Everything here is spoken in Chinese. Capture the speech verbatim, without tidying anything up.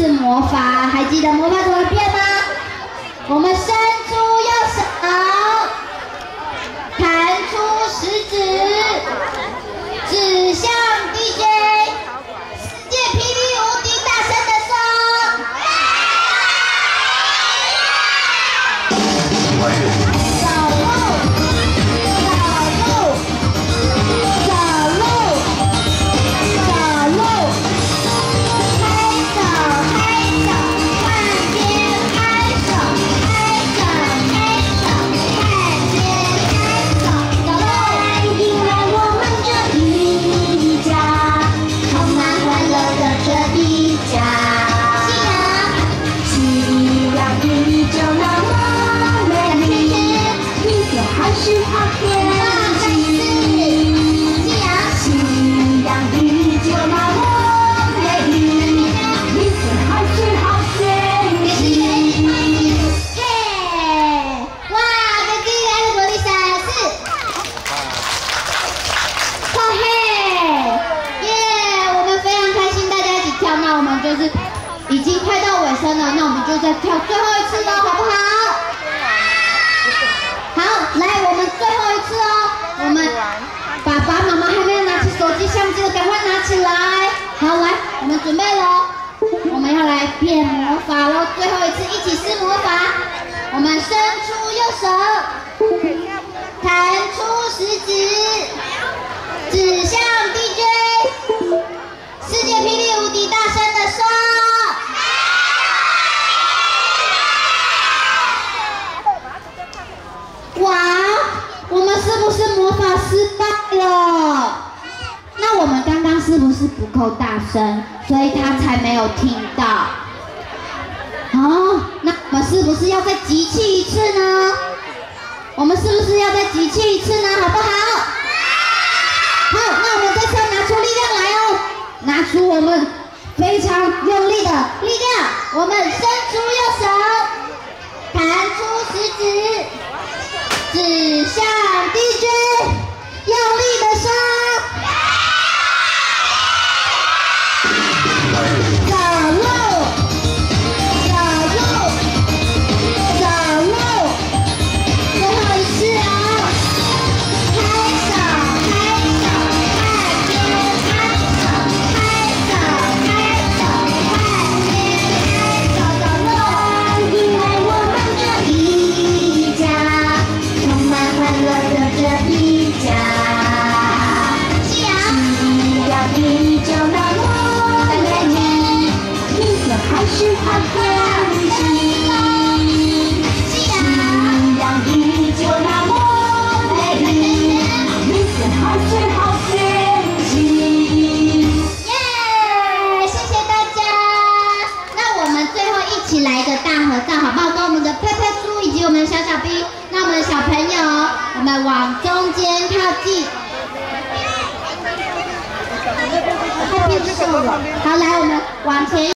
次魔法，还记得魔法怎么变吗？我们伸出右手，弹出食指，指向 D J， 世界霹雳无敌，大声的说。 就是已经快到尾声了，那我们就再跳最后一次喽，好不好？好，来，我们最后一次哦。我们爸爸妈妈还没有拿起手机相机的，赶快拿起来。好，来，我们准备喽。我们要来变魔法喽，最后一次一起施魔法。我们伸出右手，弹出食指，指向 D J， 世界霹雳无敌，大声的说。 哇，我们是不是魔法失败了？那我们刚刚是不是不够大声，所以他才没有听到？哦，那我们是不是要再集气一次呢？我们是不是要再集气一次呢？好不好？好，那我们这次要拿出力量来哦，拿出我们非常用力的力量，我们伸出右手，弹出食指。 指向 D J， 用力的说，走路，走路，走路，最后一次哦，拍手，拍手，换边，拍手，拍手，拍手，换边，拍手，走路，因为我们这一家。 欢乐的这一家，夕阳依旧那么美丽，明天还是好天气。夕阳依旧那么美丽，明天还是好天气。耶！谢谢大家。那我们最后一起来一个大合照，好不好？跟我们的佩佩猪以及我们的小小兵。 那我们的小朋友，我们往中间靠近。太变瘦了。好，来，我们往前。